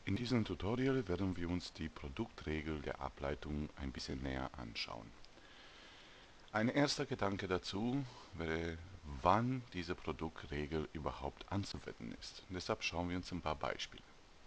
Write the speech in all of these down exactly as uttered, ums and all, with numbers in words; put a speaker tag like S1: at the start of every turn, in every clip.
S1: In diesem Tutorial werden wir uns die Produktregel der Ableitung ein bisschen näher anschauen. Ein erster Gedanke dazu wäre, wann diese Produktregel überhaupt anzuwenden ist. Und deshalb schauen wir uns ein paar Beispiele.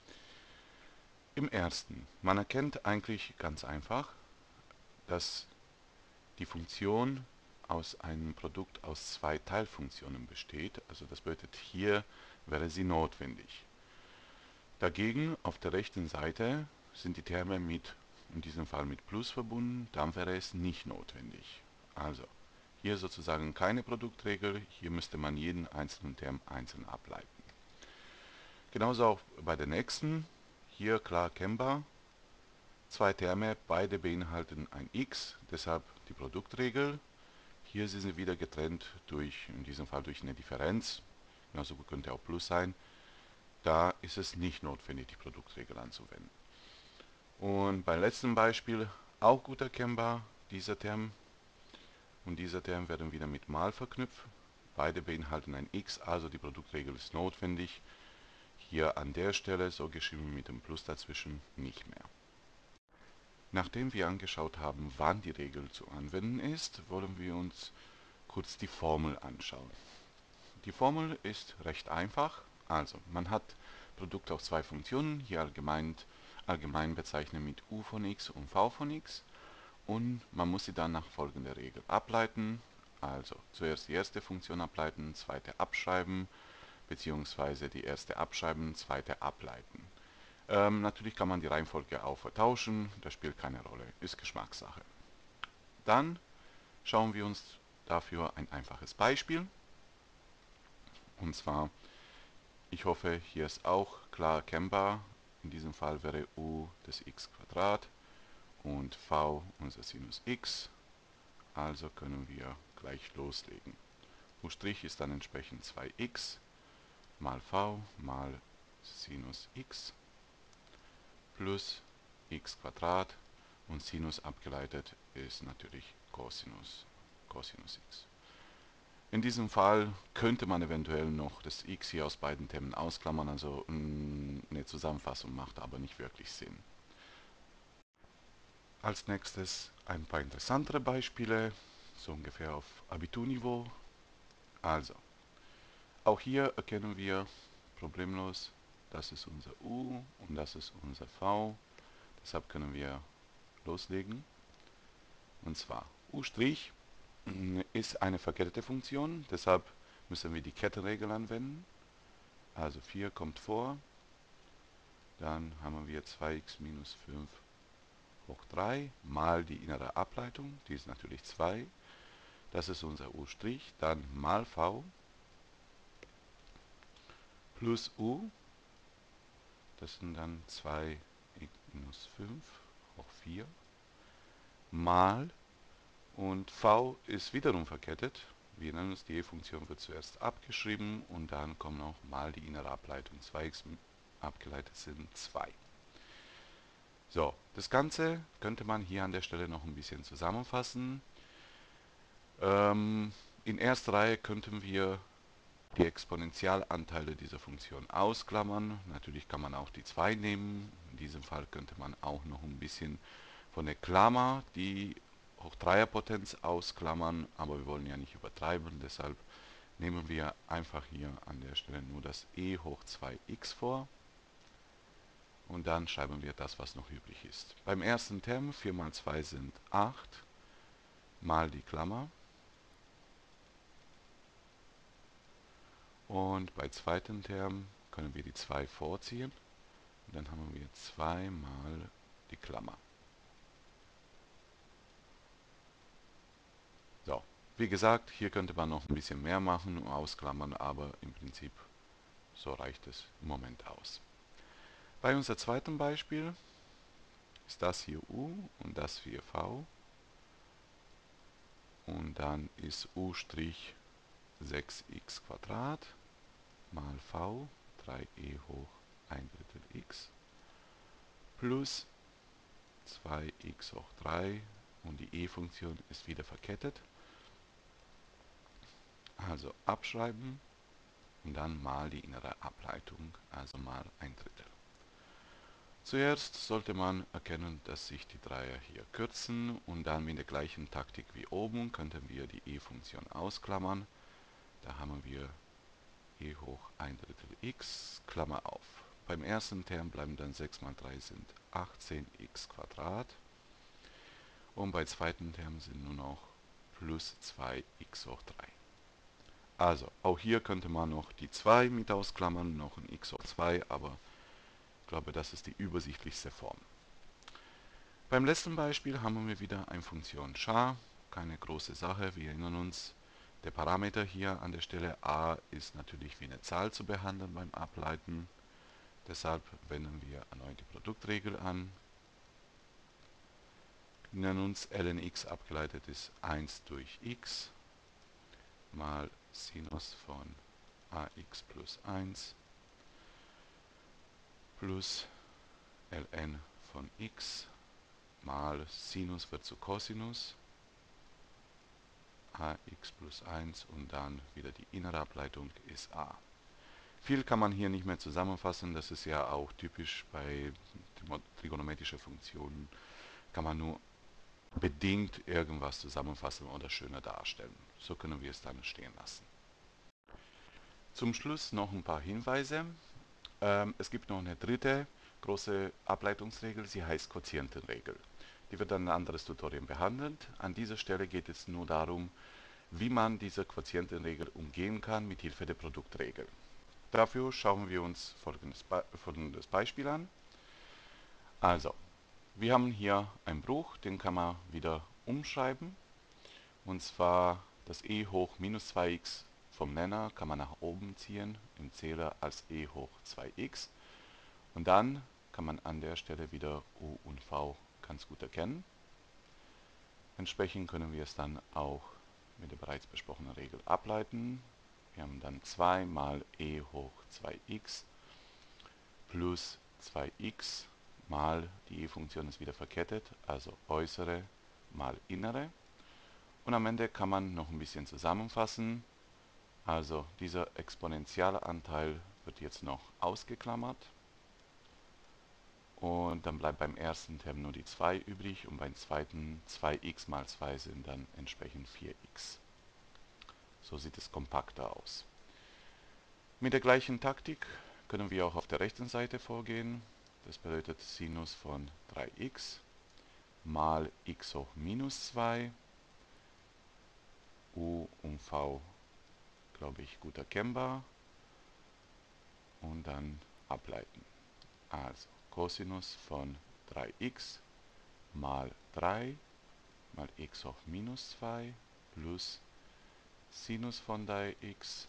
S1: Im ersten, man erkennt eigentlich ganz einfach, dass die Funktion aus einem Produkt aus zwei Teilfunktionen besteht. Also das bedeutet, hier wäre sie notwendig. Dagegen auf der rechten Seite sind die Terme mit, in diesem Fall mit Plus verbunden, dann wäre es nicht notwendig. Also, hier sozusagen keine Produktregel, hier müsste man jeden einzelnen Term einzeln ableiten. Genauso auch bei der nächsten, hier klar erkennbar, zwei Terme, beide beinhalten ein x, deshalb die Produktregel. Hier sind sie wieder getrennt durch, in diesem Fall durch eine Differenz, genauso gut könnte auch Plus sein. Da ist es nicht notwendig, die Produktregel anzuwenden. Und beim letzten Beispiel auch gut erkennbar, dieser Term und dieser Term werden wieder mit mal verknüpft. Beide beinhalten ein x, also die Produktregel ist notwendig. Hier an der Stelle, so geschrieben mit dem Plus dazwischen, nicht mehr. Nachdem wir angeschaut haben, wann die Regel zu anwenden ist, wollen wir uns kurz die Formel anschauen. Die Formel ist recht einfach. Also, man hat Produkt aus zwei Funktionen, hier allgemein, allgemein bezeichnet mit u von x und v von x. Und man muss sie dann nach folgender Regel ableiten. Also, zuerst die erste Funktion ableiten, zweite abschreiben, beziehungsweise die erste abschreiben, zweite ableiten. Ähm, natürlich kann man die Reihenfolge auch vertauschen, das spielt keine Rolle, ist Geschmackssache. Dann schauen wir uns dafür ein einfaches Beispiel. Und zwar, ich hoffe, hier ist auch klar erkennbar. In diesem Fall wäre u das x² und v unser Sinus x. Also können wir gleich loslegen. U' ist dann entsprechend zwei x mal v mal Sinus x plus x² und Sinus abgeleitet ist natürlich Cosinus, Cosinus x. In diesem Fall könnte man eventuell noch das x hier aus beiden Termen ausklammern, also eine Zusammenfassung macht aber nicht wirklich Sinn. Als nächstes ein paar interessantere Beispiele, so ungefähr auf Abiturniveau. Also, auch hier erkennen wir problemlos, das ist unser u und das ist unser v. Deshalb können wir loslegen. Und zwar u' ist eine verkettete Funktion, deshalb müssen wir die Kettenregel anwenden. Also vier kommt vor, dann haben wir zwei x minus fünf hoch drei mal die innere Ableitung, die ist natürlich zwei. Das ist unser u', dann mal v plus u, das sind dann zwei x minus fünf hoch vier mal, und v ist wiederum verkettet. Wir nennen uns, die e-Funktion wird zuerst abgeschrieben und dann kommt noch mal die innere Ableitung. zwei x abgeleitet sind zwei. So, das Ganze könnte man hier an der Stelle noch ein bisschen zusammenfassen. Ähm, in erster Reihe könnten wir die Exponentialanteile dieser Funktion ausklammern. Natürlich kann man auch die zwei nehmen. In diesem Fall könnte man auch noch ein bisschen von der Klammer die hoch drei Potenz ausklammern, aber wir wollen ja nicht übertreiben, deshalb nehmen wir einfach hier an der Stelle nur das e hoch zwei x vor und dann schreiben wir das, was noch übrig ist. Beim ersten Term vier mal zwei sind acht, mal die Klammer, und bei zweiten Term können wir die zwei vorziehen und dann haben wir zwei mal die Klammer. So, wie gesagt, hier könnte man noch ein bisschen mehr machen und ausklammern, aber im Prinzip so reicht es im Moment aus. Bei unser zweiten Beispiel ist das hier u und das hier v. Und dann ist u' sechs x Quadrat mal v, drei e hoch ein Drittel x, plus zwei x hoch drei, und die e-Funktion ist wieder verkettet. Also abschreiben. Und dann mal die innere Ableitung, also mal ein Drittel. Zuerst sollte man erkennen, dass sich die Dreier hier kürzen und dann mit der gleichen Taktik wie oben könnten wir die e-Funktion ausklammern. Da haben wir e hoch ein Drittel x, Klammer auf. Beim ersten Term bleiben dann sechs mal drei sind achtzehn x Quadrat. Und beim zweiten Term sind nur noch plus zwei x hoch drei. Also, auch hier könnte man noch die zwei mit ausklammern, noch ein x hoch zwei, aber ich glaube, das ist die übersichtlichste Form. Beim letzten Beispiel haben wir wieder eine Funktion char, keine große Sache, wir erinnern uns, der Parameter hier an der Stelle a ist natürlich wie eine Zahl zu behandeln beim Ableiten, deshalb wenden wir erneut die Produktregel an. Wir nennen uns ln(x) abgeleitet ist eins durch x mal Sinus von ax plus eins plus ln von x mal Sinus wird zu Cosinus ax plus eins und dann wieder die innere Ableitung ist a. Viel kann man hier nicht mehr zusammenfassen, das ist ja auch typisch bei trigonometrischen Funktionen, kann man nur bedingt irgendwas zusammenfassen oder schöner darstellen. So können wir es dann stehen lassen. Zum Schluss noch ein paar Hinweise. Ähm, es gibt noch eine dritte große Ableitungsregel, sie heißt Quotientenregel. Die wird dann in ein anderes Tutorial behandelt. An dieser Stelle geht es nur darum, wie man diese Quotientenregel umgehen kann mit Hilfe der Produktregel. Dafür schauen wir uns folgendes, Be folgendes Beispiel an. Also, wir haben hier einen Bruch, den kann man wieder umschreiben. Und zwar das e hoch minus zwei x vom Nenner kann man nach oben ziehen, im Zähler als e hoch zwei x. Und dann kann man an der Stelle wieder u und v ganz gut erkennen. Entsprechend können wir es dann auch mit der bereits besprochenen Regel ableiten. Wir haben dann zwei mal e hoch zwei x plus zwei x mal, die e-Funktion ist wieder verkettet, also äußere mal innere. Und am Ende kann man noch ein bisschen zusammenfassen. Also dieser exponentielle Anteil wird jetzt noch ausgeklammert. Und dann bleibt beim ersten Term nur die zwei übrig und beim zweiten zwei x mal zwei sind dann entsprechend vier x. So sieht es kompakter aus. Mit der gleichen Taktik können wir auch auf der rechten Seite vorgehen. Das bedeutet Sinus von drei x mal x hoch minus zwei, u und v, glaube ich, gut erkennbar. Und dann ableiten. Also Cosinus von drei x mal drei mal x hoch minus zwei plus Sinus von drei x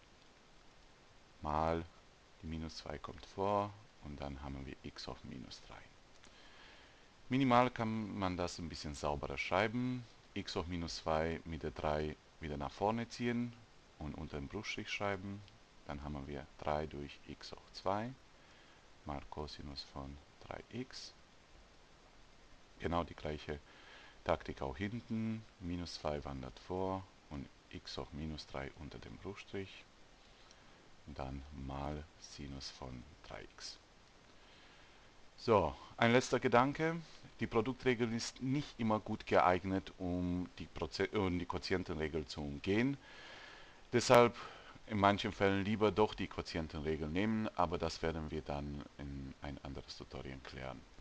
S1: mal, die minus zwei kommt vor und dann haben wir x hoch minus drei. Minimal kann man das ein bisschen sauberer schreiben. X hoch minus zwei mit der drei wieder nach vorne ziehen und unter den Bruchstrich schreiben. Dann haben wir drei durch x hoch zwei mal Cosinus von drei x. Genau die gleiche Taktik auch hinten. Minus zwei wandert vor und x hoch minus drei unter dem Bruchstrich. Und dann mal Sinus von drei x. So, ein letzter Gedanke. Die Produktregel ist nicht immer gut geeignet, um die, Proze um die Quotientenregel zu umgehen. Deshalb in manchen Fällen lieber doch die Quotientenregel nehmen, aber das werden wir dann in ein anderes Tutorial klären.